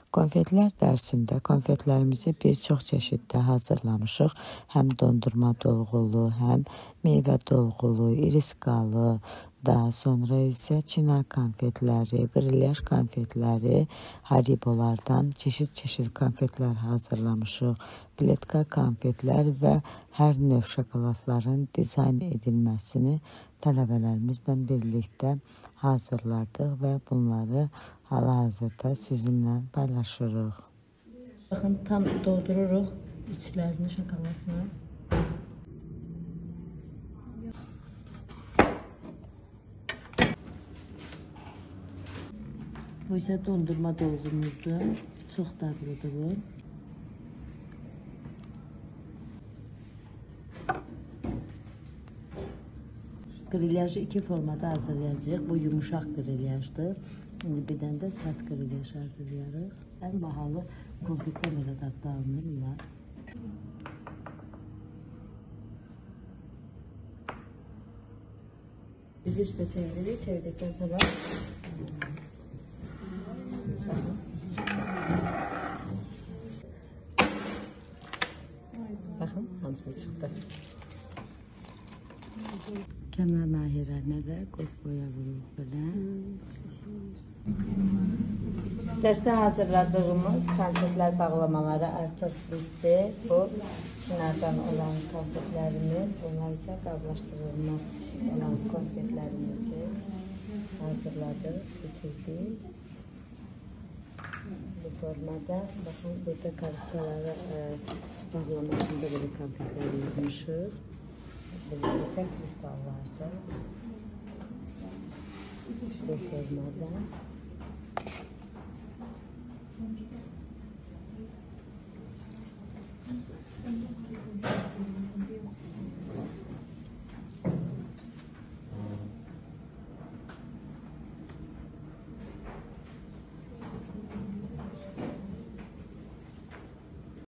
Konfetlər dərsində konfetlərimizi bir çox çeşiddə hazırlamışıq. Həm dondurma dolğulu, həm meyvə dolğulu, iriskalı, daha sonra isə çinar konfetləri, qrilyaj konfetləri, haribolardan çeşid-çeşid konfetlər hazırlamışıq. Pletka konfetlər və hər növ şokoladların dizayn edilməsini tələbələrimizlə birlikdə hazırladıq və bunları hal-hazırda sizinlə paylaşırıq. Baxın, tam doldururuq içlərini şokoladla. Bu isə dondurma dolğumuzdur. Çox dadlıdır bu. Grilyajı iki formada hazırlayacağıq. Bu yumuşaq grilyajdır. Bir dənə də sərt grilyaj hazırlayarıq. Ən bahalı konfetdən belə dadlı alınır bunlar. Biz üstə çeviririk. Çevirdikdən sonra baxın, hamısı çıxdı. Kənar nahiyələrinə də qoz boya vururuq belə. Dəstə hazırladığımız konfetlər bağlamaları artıq bitdi. Bu çinardan olan konfetlərimiz, bunlar isə qablaşdırılmaq olan konfetlərimizi hazırladıq, bitirdik. Bu formada, baxın, burada karışkaları bağlamasında belə konfetlər yapmışıq. Burada isə kristallardır. Bu formada.